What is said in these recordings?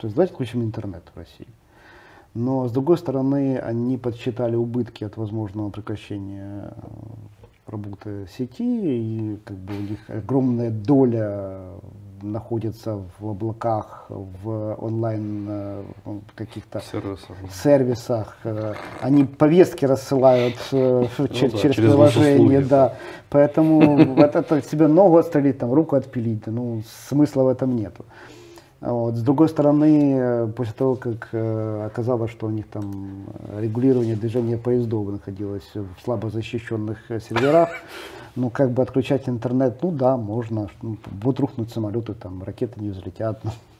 То есть давайте отключим интернет в России. Но с другой стороны, они подсчитали убытки от возможного прекращения работы сети, и как бы у них огромная доля находится в облаках, в онлайн каких-то сервисах. Они повестки рассылают через приложение, да. Поэтому это себе ногу отстрелить, там, руку отпилить, ну, смысла в этом нету. Вот. С другой стороны, после того, как оказалось, что у них там регулирование движения поездов находилось в слабо защищенных серверах, ну как бы отключать интернет, ну да, можно, будут рухнуть самолеты, там ракеты не взлетят.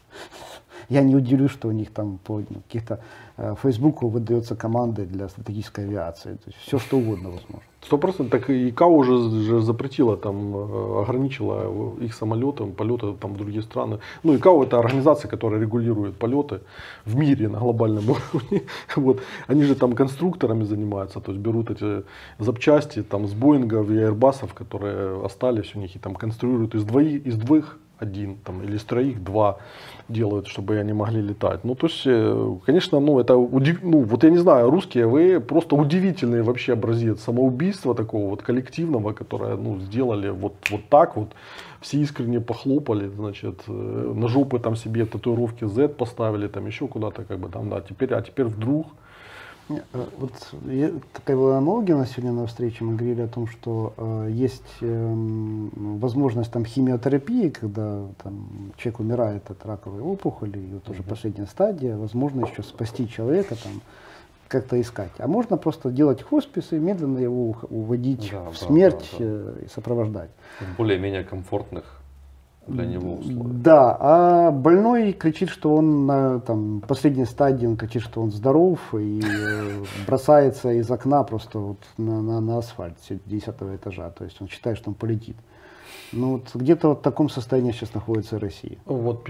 Я не удивлюсь, что у них там по каких-то Фейсбуку выдается команды для стратегической авиации, то есть все что угодно возможно. 100%. Так и ИКАО уже запретила, там, ограничила их самолетам, полеты там, в другие страны. Ну, ИКАО это организация, которая регулирует полеты в мире на глобальном уровне. Вот. Они же там конструкторами занимаются, то есть берут эти запчасти там, с Боингов и Airbus'ов, которые остались у них, и там конструируют из двоих один там, или из троих два делают, чтобы они могли летать. Ну, то есть, конечно, ну, это, ну, вот я не знаю, русские, вы просто удивительный вообще образец самоубийства такого вот коллективного, которое, ну, сделали вот так вот. Все искренне похлопали, значит, на жопы там себе татуировки Z поставили, там еще куда-то, как бы там, да, теперь вдруг. Вот такая была аналогия у нас сегодня на встрече, мы говорили о том, что есть возможность там химиотерапии, когда там, человек умирает от раковой опухоли, и вот уже последняя стадия, возможно еще спасти человека, там, как-то искать. А можно просто делать хоспис и медленно его уводить в смерть и сопровождать. В более-менее комфортных для него условиях. Да, а больной кричит, что он на там, последней стадии, он кричит, что он здоров и бросается из окна просто вот на асфальт 10-го этажа, то есть он считает, что он полетит. Ну вот где-то вот в таком состоянии сейчас находится Россия. Вот